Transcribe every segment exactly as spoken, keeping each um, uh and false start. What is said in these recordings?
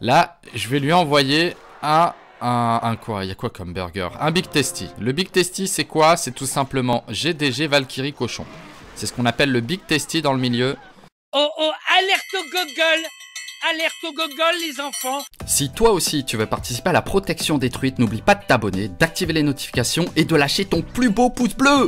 Là, je vais lui envoyer un... Un, un quoi? Il y a quoi comme burger? Un Big Tasty. Le Big Tasty, c'est quoi? C'est tout simplement G D G Valkyrie Cochon. C'est ce qu'on appelle le Big Tasty dans le milieu. Oh oh, alerte au gogol! Alerte au gogol, les enfants! Si toi aussi tu veux participer à la protection des truites, n'oublie pas de t'abonner, d'activer les notifications et de lâcher ton plus beau pouce bleu.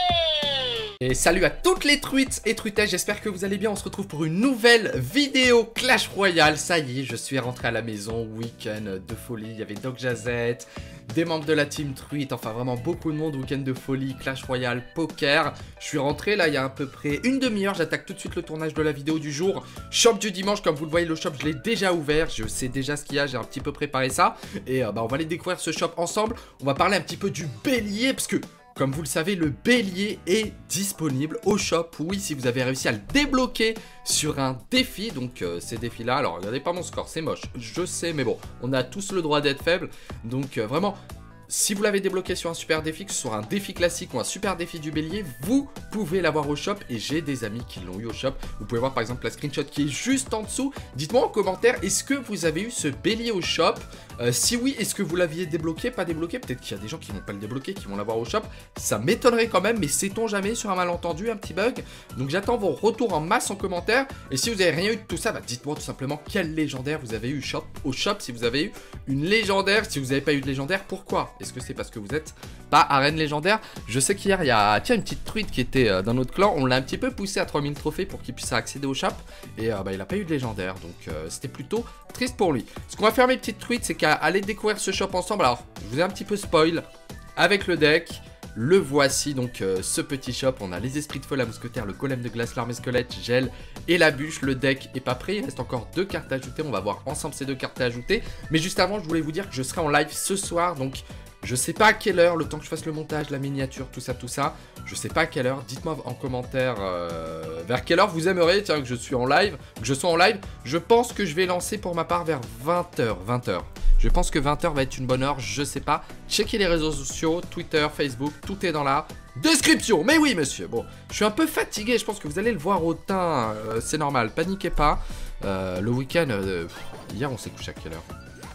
Et salut à toutes les truites et truites, j'espère que vous allez bien. On se retrouve pour une nouvelle vidéo Clash Royale. Ça y est, je suis rentré à la maison, week-end de folie. Il y avait Doc Jazette, des membres de la team truite, enfin vraiment beaucoup de monde, week-end de folie, Clash Royale, poker. Je suis rentré là il y a à peu près une demi-heure, j'attaque tout de suite le tournage de la vidéo du jour. Shop du dimanche, comme vous le voyez, le shop je l'ai déjà ouvert, je sais déjà ce qu'il y a, j'ai un petit peu préparé ça. Et euh, bah, on va aller découvrir ce shop ensemble. On va parler un petit peu du bélier, parce que... comme vous le savez, le bélier est disponible au shop. Oui, si vous avez réussi à le débloquer sur un défi. Donc euh, ces défis-là, alors regardez pas mon score, c'est moche, je sais, mais bon, on a tous le droit d'être faible. Donc euh, vraiment, si vous l'avez débloqué sur un super défi, que ce soit un défi classique ou un super défi du bélier, vous pouvez l'avoir au shop. Et j'ai des amis qui l'ont eu au shop. Vous pouvez voir par exemple la screenshot qui est juste en dessous. Dites-moi en commentaire, est-ce que vous avez eu ce bélier au shop? Euh, si oui, est-ce que vous l'aviez débloqué, pas débloqué? Peut-être qu'il y a des gens qui vont pas le débloquer, qui vont l'avoir au shop. Ça m'étonnerait quand même, mais sait-on jamais sur un malentendu, un petit bug. Donc j'attends vos retours en masse en commentaire. Et si vous avez rien eu de tout ça, bah dites-moi tout simplement quel légendaire vous avez eu shop, au shop. Si vous avez eu une légendaire, si vous n'avez pas eu de légendaire, pourquoi? Est-ce que c'est parce que vous êtes pas arène légendaire? Je sais qu'hier il y a tiens, une petite truite qui était euh, dans notre clan. On l'a un petit peu poussé à trois mille trophées pour qu'il puisse accéder au shop. Et euh, bah, il a pas eu de légendaire. Donc euh, c'était plutôt triste pour lui. Ce qu'on va faire, mes petites truites, c'est qu'à aller découvrir ce shop ensemble. Alors je vous ai un petit peu spoil avec le deck. Le voici donc euh, ce petit shop. On a les esprits de feu, la mousquetaire, le golem de glace, l'armée squelette, gel et la bûche. Le deck est pas prêt, il reste encore deux cartes à ajouter. On va voir ensemble ces deux cartes à ajouter. Mais juste avant, je voulais vous dire que je serai en live ce soir. Donc je sais pas à quelle heure, le temps que je fasse le montage, la miniature, tout ça, tout ça. Je sais pas à quelle heure. Dites-moi en commentaire euh, vers quelle heure vous aimeriez tiens, que je suis en live, que je sois en live. Je pense que je vais lancer pour ma part vers vingt heures. vingt heures. Je pense que vingt heures va être une bonne heure, je sais pas. Checkez les réseaux sociaux, Twitter, Facebook, tout est dans la description. Mais oui, monsieur. Bon, je suis un peu fatigué, je pense que vous allez le voir au teint. Euh, c'est normal, paniquez pas. Euh, le week-end, euh, hier on s'est couché à quelle heure?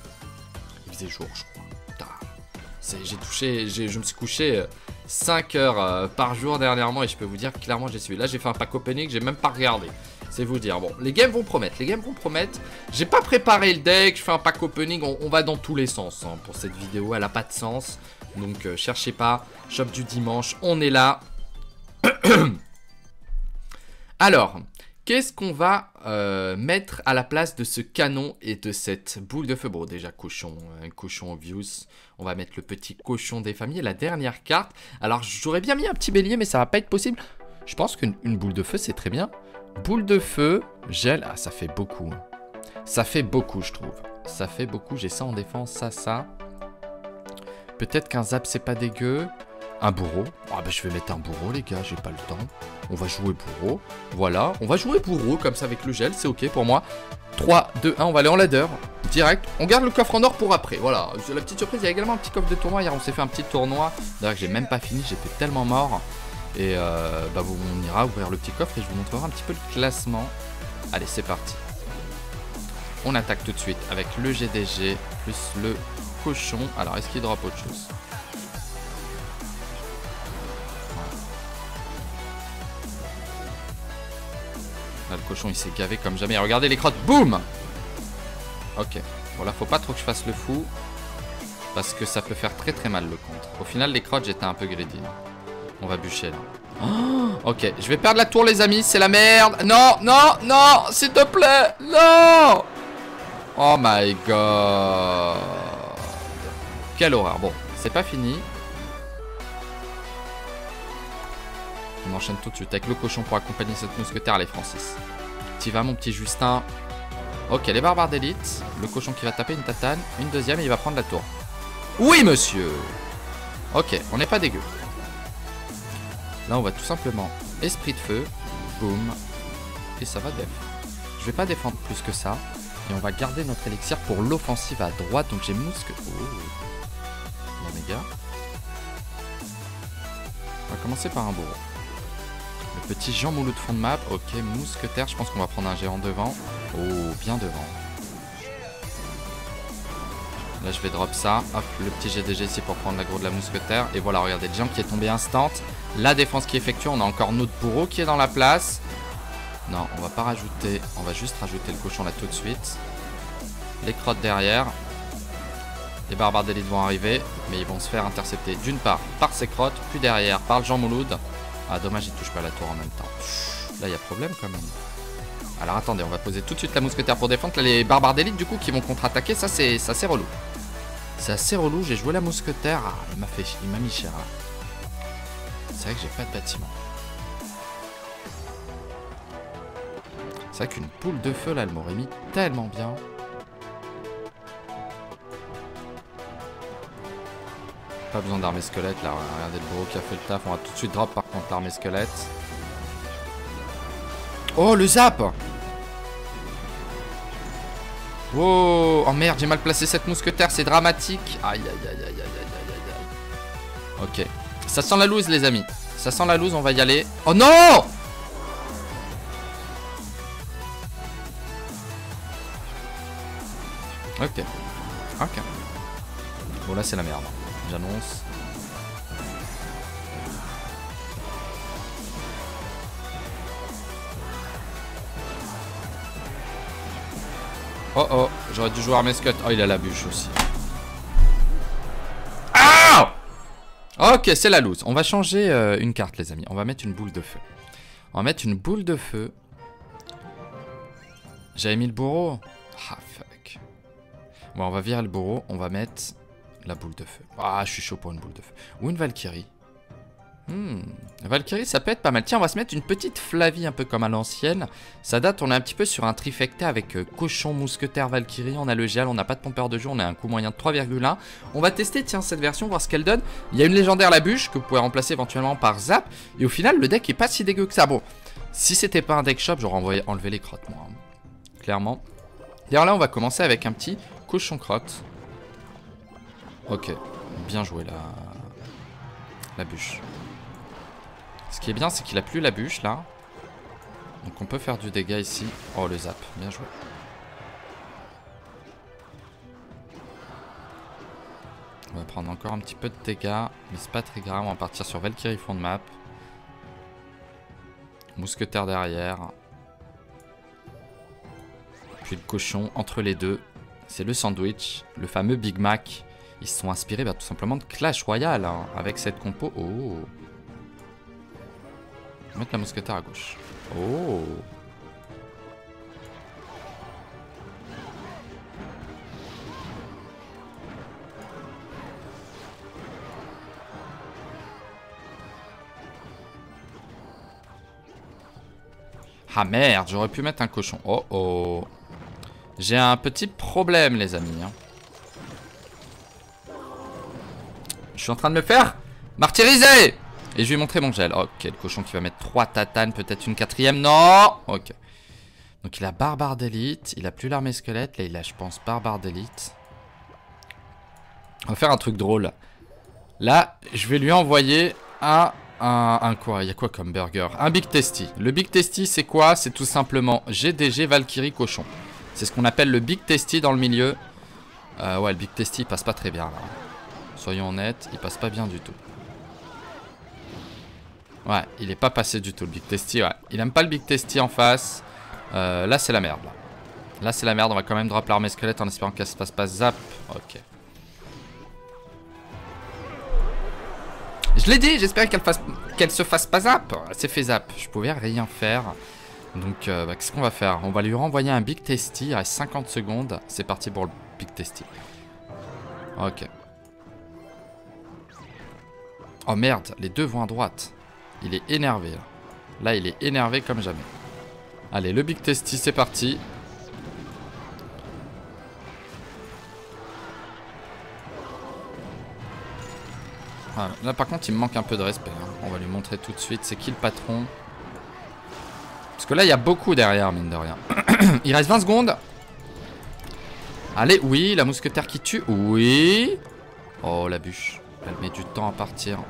Il faisait jour, je crois. J'ai touché, je me suis couché cinq heures euh, par jour dernièrement et je peux vous dire clairement j'ai suivi. Là j'ai fait un pack opening, j'ai même pas regardé. C'est vous dire. Bon, les games vont promettre, les games vont promettre. J'ai pas préparé le deck, je fais un pack opening, on, on va dans tous les sens hein, pour cette vidéo, elle a pas de sens. Donc euh, cherchez pas, shop du dimanche, on est là. Alors, qu'est-ce qu'on va euh, mettre à la place de ce canon et de cette boule de feu? Bon, déjà, cochon, un cochon obvious. On va mettre le petit cochon des familles. La dernière carte. Alors, j'aurais bien mis un petit bélier, mais ça va pas être possible. Je pense qu'une boule de feu, c'est très bien. Boule de feu, gel. Ah, ça fait beaucoup. Ça fait beaucoup, je trouve. Ça fait beaucoup. J'ai ça en défense, ça, ça. Peut-être qu'un zap, c'est pas dégueu. Un bourreau. Ah bah je vais mettre un bourreau les gars, j'ai pas le temps. On va jouer bourreau. Voilà, on va jouer bourreau comme ça avec le gel, c'est ok pour moi. trois, deux, un, on va aller en ladder. Direct. On garde le coffre en or pour après. Voilà, la petite surprise, il y a également un petit coffre de tournoi. Hier on s'est fait un petit tournoi. D'ailleurs que j'ai même pas fini, j'étais tellement mort. Et euh, bah on ira ouvrir le petit coffre et je vous montrerai un petit peu le classement. Allez, c'est parti. On attaque tout de suite avec le G D G plus le cochon. Alors est-ce qu'il drop autre chose? Là, le cochon il s'est gavé comme jamais. Regardez les crottes, boum. Ok, bon là faut pas trop que je fasse le fou parce que ça peut faire très très mal le contre. Au final les crottes j'étais un peu greedy. On va bûcher là. Oh, ok, je vais perdre la tour les amis, c'est la merde. Non, non, non, s'il te plaît, non. Oh my god. Quelle horreur. Bon, c'est pas fini. On enchaîne tout de suite avec le cochon pour accompagner cette mousquetaire. Allez Francis, t'y vas mon petit Justin. Ok, les barbares d'élite. Le cochon qui va taper une tatane. Une deuxième et il va prendre la tour. Oui monsieur. Ok, on n'est pas dégueu. Là on va tout simplement esprit de feu. Boum. Et ça va def. Je vais pas défendre plus que ça. Et on va garder notre élixir pour l'offensive à droite. Donc j'ai mousque. Oh. Bon les gars. On va commencer par un bourreau. Le petit Jean Moulou de fond de map. Ok, mousquetaire. Je pense qu'on va prendre un géant devant. Oh, bien devant. Là je vais drop ça. Hop, le petit G D G ici pour prendre l'aggro de la mousquetaire. Et voilà, regardez, le géant qui est tombé instant. La défense qui effectue. On a encore notre bourreau qui est dans la place. Non, on va pas rajouter. On va juste rajouter le cochon là tout de suite. Les crottes derrière. Les barbares d'élite vont arriver. Mais ils vont se faire intercepter d'une part par ces crottes. Puis derrière par le Jean Mouloud. Ah dommage, il touche pas la tour en même temps. Là il y a problème quand même. Alors attendez, on va poser tout de suite la mousquetaire pour défendre. Là les barbares d'élite du coup qui vont contre-attaquer. Ça c'est assez relou. C'est assez relou, j'ai joué la mousquetaire. Ah, il m'a fait il m'a mis cher là. C'est vrai que j'ai pas de bâtiment. C'est vrai qu'une poule de feu là, elle m'aurait mis tellement bien. Pas besoin d'armée squelette là, regardez le bourreau qui a fait le taf. On va tout de suite drop par contre l'armée squelette. Oh le zap. Wow. Oh merde, j'ai mal placé cette mousquetaire, c'est dramatique. Aïe aïe aïe aïe aïe aïe aïe aïe. Ok, ça sent la loose les amis. Ça sent la loose, on va y aller. Oh non. Ok. Ok. Bon là c'est la merde. J'annonce. Oh oh, j'aurais dû jouer armée squelette. Oh, il a la bûche aussi. Ah! Ok, c'est la loose. On va changer euh, une carte, les amis. On va mettre une boule de feu. On va mettre une boule de feu. J'avais mis le bourreau. Ah, fuck. Bon, on va virer le bourreau. On va mettre la boule de feu. Ah, je suis chaud pour une boule de feu. Ou une Valkyrie. Hmm. Valkyrie, ça peut être pas mal. Tiens, on va se mettre une petite Flavie un peu comme à l'ancienne. Ça date, on est un petit peu sur un trifecta avec euh, cochon, mousquetaire, Valkyrie. On a le géal, on n'a pas de pompeur de jeu, on a un coût moyen de trois virgule un. On va tester, tiens, cette version, voir ce qu'elle donne. Il y a une légendaire la bûche que vous pouvez remplacer éventuellement par zap. Et au final, le deck est pas si dégueu que ça. Bon, si c'était pas un deck shop, j'aurais envoyé enlever les crottes, moi. Hein. Clairement. D'ailleurs, là, on va commencer avec un petit cochon crotte. Ok, bien joué la, la bûche. Ce qui est bien, c'est qu'il a plus la bûche là. Donc on peut faire du dégât ici. Oh le zap, bien joué. On va prendre encore un petit peu de dégâts. Mais c'est pas très grave, on va partir sur Valkyrie fond de map. Mousquetaire derrière. Puis le cochon entre les deux. C'est le sandwich, le fameux Big Mac. Ils se sont inspirés bah, tout simplement de Clash Royale hein, avec cette compo. Oh. On va mettre la mousquetaire à gauche. Oh. Ah merde, j'aurais pu mettre un cochon. Oh oh. J'ai un petit problème les amis. Hein. Je suis en train de me faire martyriser. Et je vais montrer mon gel. Ok, le cochon qui va mettre trois tatanes, peut-être une quatrième. Non. Ok. Donc il a barbare d'élite. Il a plus l'armée squelette. Là il a, je pense, barbare d'élite. On va faire un truc drôle. Là, je vais lui envoyer un... Un, un quoi? Il y a quoi comme burger? Un Big Tasty. Le Big Tasty, c'est quoi? C'est tout simplement G D G Valkyrie cochon. C'est ce qu'on appelle le Big Tasty dans le milieu. Euh, ouais, le Big Tasty, il passe pas très bien là. Soyons honnêtes, il passe pas bien du tout. Ouais, il est pas passé du tout le Big Tasty, ouais. Il aime pas le Big Tasty en face. Euh, là, c'est la merde. Là, là c'est la merde. On va quand même drop l'armée squelette en espérant qu'elle se fasse pas zap. Ok. Je l'ai dit, j'espère qu'elle fasse... qu'elle se fasse pas zap. Elle s'est fait zap. Je pouvais rien faire. Donc, euh, bah, qu'est-ce qu'on va faire? On va lui renvoyer un Big Tasty. Il reste cinquante secondes. C'est parti pour le Big Tasty. Ok. Oh merde, les deux vont à droite. Il est énervé là. Là, il est énervé comme jamais. Allez, le Big Tasty, c'est parti. Voilà. Là, par contre, il me manque un peu de respect. Hein. On va lui montrer tout de suite. C'est qui le patron? Parce que là, il y a beaucoup derrière, mine de rien. Il reste vingt secondes. Allez, oui, la mousquetaire qui tue. Oui. Oh, la bûche. Elle met du temps à partir.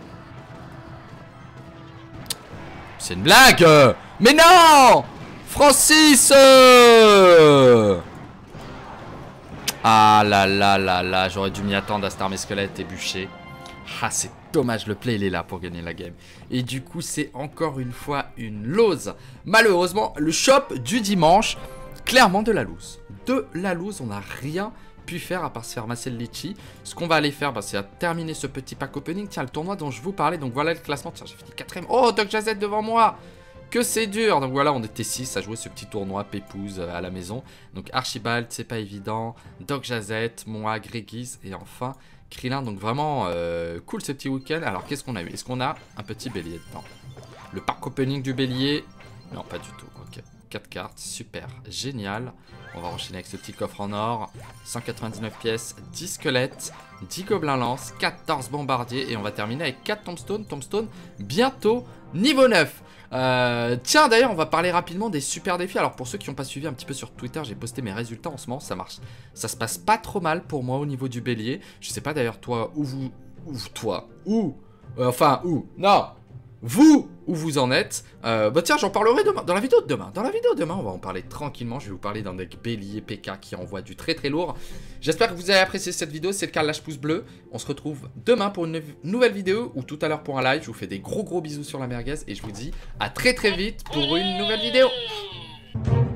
C'est une blague. Mais non Francis. Ah là là là là, j'aurais dû m'y attendre à cette armée squelette et bûcher. Ah, c'est dommage, le play il est là pour gagner la game. Et du coup, c'est encore une fois une lose. Malheureusement, le shop du dimanche, clairement de la lose. De la lose, on n'a rien pu faire à part se faire masser le litchi. Ce qu'on va aller faire, bah, c'est à terminer ce petit pack opening. Tiens, le tournoi dont je vous parlais, donc voilà le classement. Tiens, j'ai fini quatrième. Oh, Doc Jazette devant moi. Que c'est dur. Donc voilà, on était six à jouer ce petit tournoi pépouze à la maison. Donc Archibald, c'est pas évident. Doc Jazette, moi, Grégis et enfin Krillin. Donc vraiment euh, cool ce petit week-end. Alors qu'est-ce qu'on a eu? Est-ce qu'on a un petit bélier dedans? Le pack opening du bélier? Non, pas du tout. Ok, quatre cartes, super, génial. On va enchaîner avec ce petit coffre en or. cent quatre-vingt-dix-neuf pièces, dix squelettes, dix gobelins lance, quatorze bombardiers. Et on va terminer avec quatre tombstones. Tombstone bientôt niveau neuf. Euh, tiens, d'ailleurs, on va parler rapidement des super défis. Alors, pour ceux qui n'ont pas suivi un petit peu sur Twitter, j'ai posté mes résultats en ce moment. Ça marche. Ça se passe pas trop mal pour moi au niveau du bélier. Je sais pas d'ailleurs, toi, où vous. Où toi Où euh, Enfin, où Non Vous, où vous en êtes. euh, Bah tiens, j'en parlerai demain, dans la vidéo de demain. Dans la vidéo de demain, on va en parler tranquillement. Je vais vous parler d'un deck bélier P K qui envoie du très très lourd. J'espère que vous avez apprécié cette vidéo. C'est le cas, lâche pouce bleu. On se retrouve demain pour une nouvelle vidéo ou tout à l'heure pour un live. Je vous fais des gros gros bisous sur la merguez et je vous dis à très très vite pour une nouvelle vidéo.